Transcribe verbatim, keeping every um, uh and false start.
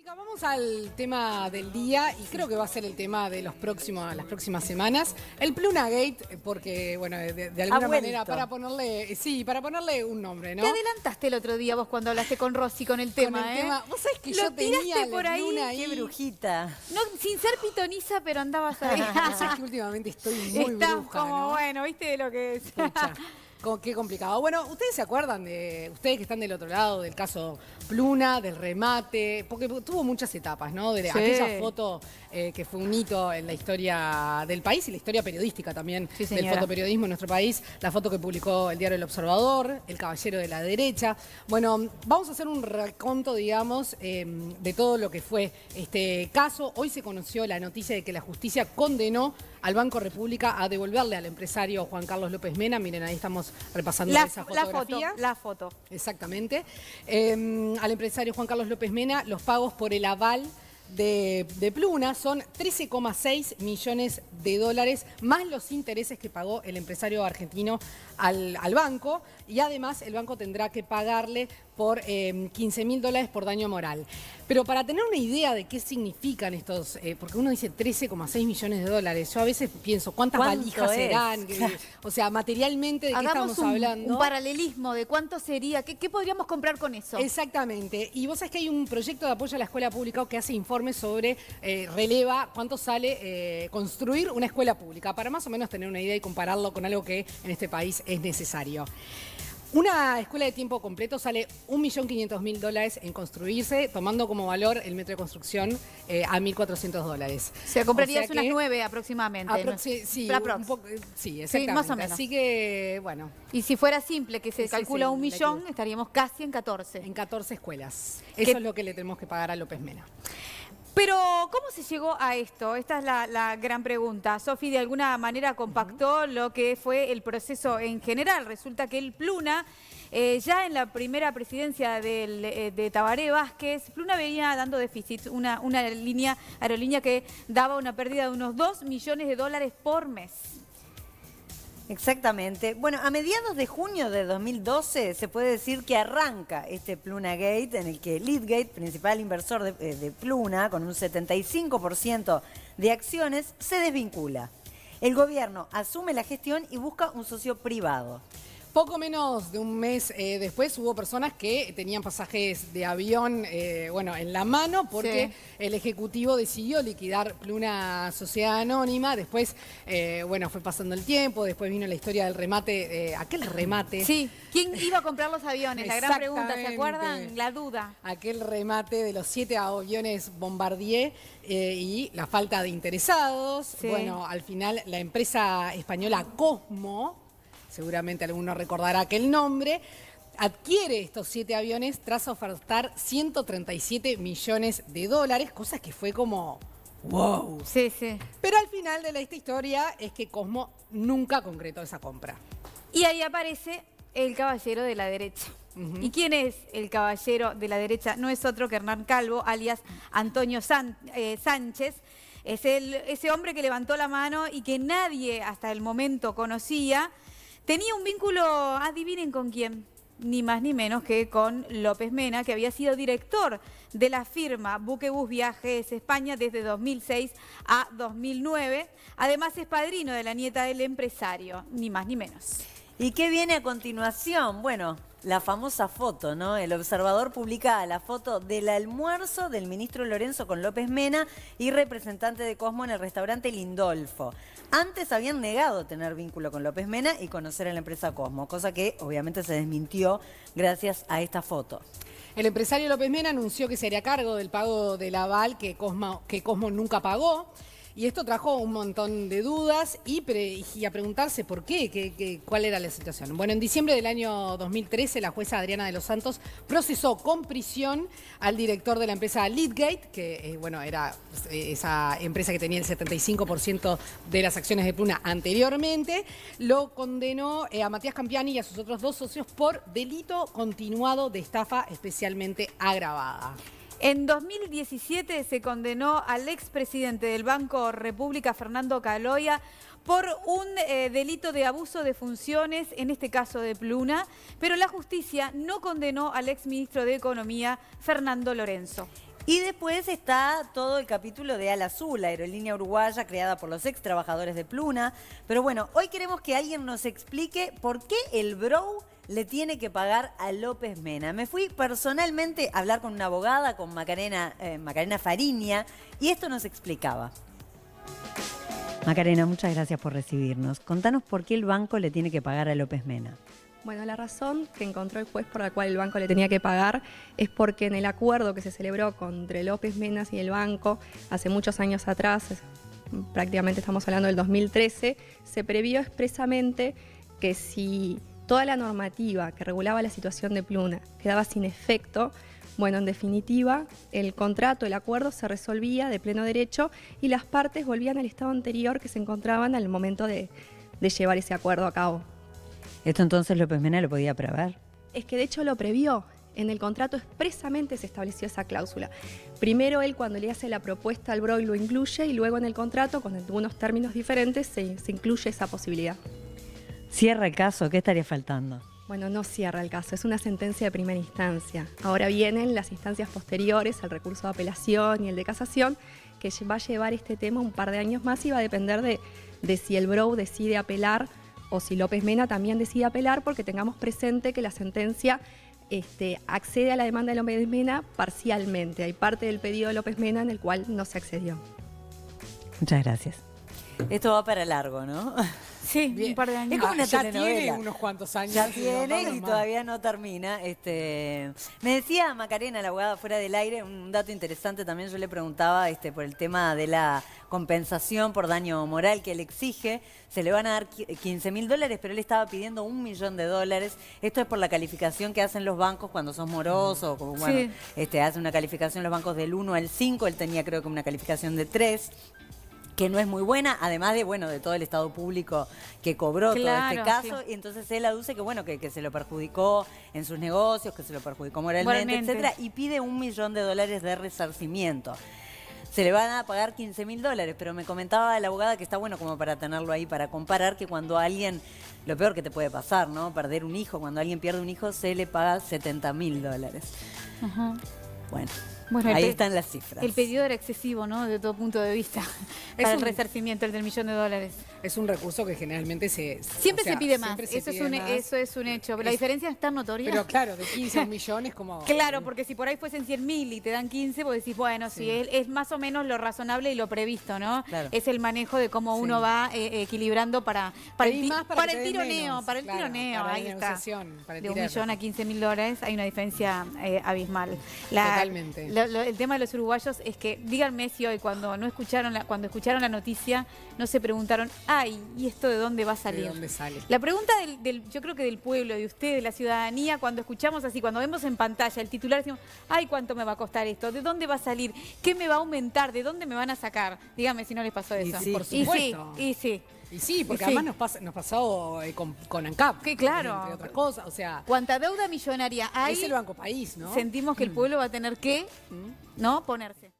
Mónica, vamos al tema del día y creo que va a ser el tema de los próximos, las próximas semanas. El Plunagate, porque, bueno, de, de alguna manera, para ponerle, sí, para ponerle un nombre, ¿no? Te adelantaste el otro día vos cuando hablaste con Rosy con el tema, con el ¿eh? tema. Vos sabés que Lo yo tenía tiraste por ahí. ahí. Qué brujita. No, sin ser pitoniza, pero andabas ahí. Vos sabés que últimamente estoy muy Estás bruja, como, ¿no? bueno, ¿viste lo que es? Pucha, co- qué complicado. Bueno, ¿ustedes se acuerdan de, ustedes que están del otro lado, del caso Pluna, del remate? Porque tuvo muchas etapas, ¿no? De Sí. aquella foto eh, que fue un hito en la historia del país y la historia periodística también Sí, del señora. fotoperiodismo en nuestro país. La foto que publicó el diario El Observador, El Caballero de la Derecha. Bueno, vamos a hacer un reconto, digamos, eh, de todo lo que fue este caso. Hoy se conoció la noticia de que la justicia condenó al Banco República a devolverle al empresario Juan Carlos López Mena. Miren, ahí estamos repasando La, esa la fotografía. foto, la foto. Exactamente. Eh, al empresario Juan Carlos López Mena, los pagos por el aval de, de Pluna son trece coma seis millones de dólares, más los intereses que pagó el empresario argentino al, al banco, y además el banco tendrá que pagarle por eh, quince mil dólares por daño moral. Pero para tener una idea de qué significan estos, eh, porque uno dice trece coma seis millones de dólares, yo a veces pienso, ¿cuántas ¿Cuánto valijas es? serán? Que- o sea, materialmente, ¿de qué Hagamos estamos un, hablando? un paralelismo de cuánto sería, qué, qué podríamos comprar con eso. Exactamente. Y vos sabés que hay un proyecto de apoyo a la escuela pública que hace informes sobre, eh, releva cuánto sale eh, construir una escuela pública, para más o menos tener una idea y compararlo con algo que en este país es necesario. Una escuela de tiempo completo sale un millón quinientos mil dólares en construirse, tomando como valor el metro de construcción eh, a mil cuatrocientos dólares. O sea, comprarías O sea unas que- nueve aproximadamente. ¿no? Aproxi- sí, La un prox. poco- sí, Sí, exactamente. más o menos. Así que, bueno, Y si fuera simple, que se Sí, calcula sí, un la millón, que- estaríamos casi en catorce. en catorce escuelas. ¿Qué- Eso es lo que le tenemos que pagar a López Mena. Pero, ¿cómo se llegó a esto? Esta es la, la gran pregunta. Sofi, de alguna manera compactó lo que fue el proceso en general. Resulta que el Pluna, eh, ya en la primera presidencia del, eh, de Tabaré Vázquez, Pluna venía dando déficit, una, una línea, aerolínea que daba una pérdida de unos dos millones de dólares por mes. Exactamente. Bueno, a mediados de junio de dos mil doce se puede decir que arranca este Plunagate, en el que Leadgate, principal inversor de, eh, de Pluna, con un setenta y cinco por ciento de acciones, se desvincula. El gobierno asume la gestión y busca un socio privado. Poco menos de un mes eh, después hubo personas que tenían pasajes de avión eh, bueno, en la mano porque Sí. el Ejecutivo decidió liquidar Pluna Sociedad Anónima. Después, eh, bueno, fue pasando el tiempo, después vino la historia del remate, eh, aquel remate. Sí, ¿quién iba a comprar los aviones? La gran pregunta, ¿se Exactamente. acuerdan? La duda. Aquel remate de los siete aviones Bombardier eh, y la falta de interesados. Sí. Bueno, al final la empresa española Cosmo, seguramente alguno recordará aquel nombre, adquiere estos siete aviones tras ofertar ciento treinta y siete millones de dólares, cosa que fue como wow. Sí, sí. Pero al final de la, esta historia es que Cosmo nunca concretó esa compra. Y ahí aparece el caballero de la derecha. Ujú. ¿Y quién es el caballero de la derecha? No es otro que Hernán Calvo, alias Antonio San- eh, Sánchez. Es el, ese hombre que levantó la mano y que nadie hasta el momento conocía. Tenía un vínculo, adivinen con quién, ni más ni menos que con López Mena, que había sido director de la firma Buquebus Viajes España desde dos mil seis a dos mil nueve. Además es padrino de la nieta del empresario, ni más ni menos. ¿Y qué viene a continuación? Bueno, la famosa foto, ¿no? El Observador publica la foto del almuerzo del ministro Lorenzo con López Mena y representante de Cosmo en el restaurante Lindolfo. Antes habían negado tener vínculo con López Mena y conocer a la empresa Cosmo, cosa que obviamente se desmintió gracias a esta foto. El empresario López Mena anunció que se haría cargo del pago del aval que Cosmo, que Cosmo nunca pagó. Y esto trajo un montón de dudas y, pre, y a preguntarse por qué, qué, qué, cuál era la situación. Bueno, en diciembre del año dos mil trece, la jueza Adriana de los Santos procesó con prisión al director de la empresa Leadgate, que eh, bueno, era eh, esa empresa que tenía el setenta y cinco por ciento de las acciones de Pluna anteriormente. Lo condenó eh, a Matías Campiani y a sus otros dos socios por delito continuado de estafa especialmente agravada. En dos mil diecisiete se condenó al expresidente del Banco República, Fernando Caloia, por un eh, delito de abuso de funciones, en este caso de Pluna, pero la justicia no condenó al exministro de Economía, Fernando Lorenzo. Y después está todo el capítulo de Al Azul, la aerolínea uruguaya creada por los ex trabajadores de Pluna. Pero bueno, hoy queremos que alguien nos explique por qué el Bro le tiene que pagar a López Mena. Me fui personalmente a hablar con una abogada, con Macarena, eh, Macarena Fariña, y esto nos explicaba. Macarena, muchas gracias por recibirnos. Contanos por qué el banco le tiene que pagar a López Mena. Bueno, la razón que encontró el juez por la cual el banco le tenía que pagar es porque en el acuerdo que se celebró entre López Mena y el banco hace muchos años atrás, prácticamente estamos hablando del dos mil trece, se previó expresamente que si toda la normativa que regulaba la situación de Pluna quedaba sin efecto, bueno, en definitiva, el contrato, el acuerdo se resolvía de pleno derecho y las partes volvían al estado anterior que se encontraban al momento de, de llevar ese acuerdo a cabo. ¿Esto entonces López Mena lo podía prever? Es que de hecho lo previó. En el contrato expresamente se estableció esa cláusula. Primero él cuando le hace la propuesta al Bro lo incluye y luego en el contrato, con algunos términos diferentes, se, se incluye esa posibilidad. ¿Cierra el caso? ¿Qué estaría faltando? Bueno, no cierra el caso, es una sentencia de primera instancia. Ahora vienen las instancias posteriores, el recurso de apelación y el de casación, que va a llevar este tema un par de años más y va a depender de, de si el Bro decide apelar o si López Mena también decide apelar, porque tengamos presente que la sentencia este, accede a la demanda de López Mena parcialmente. Hay parte del pedido de López Mena en el cual no se accedió. Muchas gracias. Esto va para largo, ¿no? Sí, Bien. un par de años. Es como una Ah, ya telenovela. tiene unos cuantos años. Ya y tiene no y vamos más. todavía no termina. Este, me decía Macarena, la abogada fuera del aire, un dato interesante también. Yo le preguntaba este, por el tema de la compensación por daño moral que él exige. Se le van a dar quince mil dólares, pero él estaba pidiendo un millón de dólares. Esto es por la calificación que hacen los bancos cuando sos moroso. Como, bueno, Sí. este, hacen una calificación los bancos del uno al cinco. Él tenía creo que una calificación de tres. Que no es muy buena, además de bueno de todo el Estado público que cobró Claro, todo este caso, sí. y entonces él aduce que bueno que, que se lo perjudicó en sus negocios, que se lo perjudicó moralmente, Moralmente. etcétera, y pide un millón de dólares de resarcimiento. Se le van a pagar quince mil dólares, pero me comentaba la abogada que está bueno como para tenerlo ahí, para comparar que cuando alguien, lo peor que te puede pasar, ¿no? Perder un hijo, cuando alguien pierde un hijo se le paga setenta mil dólares. Ajá. Bueno. Bueno, el ahí pe- están las cifras. El pedido era excesivo, ¿no? De todo punto de vista. Es Para un- el resarcimiento, el del millón de dólares. Es un recurso que generalmente se... Siempre o sea, se pide más. siempre se Eso es, pide un, más. eso es un hecho. La Es- diferencia es tan notoria. Pero claro, de quince a un millón es como... Claro, porque si por ahí fuesen cien mil y te dan quince, vos decís, bueno, sí, Sí. es, es más o menos lo razonable y lo previsto, ¿no? Claro. Es el manejo de cómo Sí. uno va eh, equilibrando para, para, el, Pedís ti- más para para que el te den tironeo, menos, para el claro, tironeo, para la ahí está. negociación, para el De un tirano. millón a quince mil dólares hay una diferencia eh, abismal. La- Totalmente. lo- lo- el tema de los uruguayos es que, díganme si hoy cuando no escucharon la, cuando escucharon la noticia, no se preguntaron, ay, ¿y esto de dónde va a salir? ¿De dónde sale? La pregunta del, del- yo creo que del pueblo, de usted, de la ciudadanía, cuando escuchamos así, cuando vemos en pantalla el titular, decimos, ay, ¿cuánto me va a costar esto? ¿De dónde va a salir? ¿Qué me va a aumentar? ¿De dónde me van a sacar? Dígame si no les pasó Y eso. sí, por y sí, supuesto. y sí. Y sí, porque Y sí. además nos, pasa, nos pasó eh, con, con ANCAP. Que claro. Entre otras cosas, o sea, Cuánta deuda millonaria hay, es el Banco País, ¿no? sentimos que el pueblo va a tener que, Mm. ¿no?, ponerse.